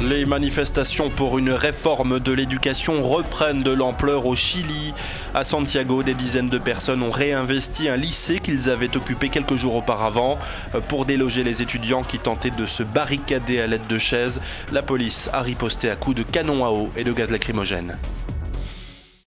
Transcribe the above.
Les manifestations pour une réforme de l'éducation reprennent de l'ampleur au Chili. À Santiago, des dizaines de personnes ont réinvesti un lycée qu'ils avaient occupé quelques jours auparavant pour déloger les étudiants qui tentaient de se barricader à l'aide de chaises. La police a riposté à coups de canon à eau et de gaz lacrymogène.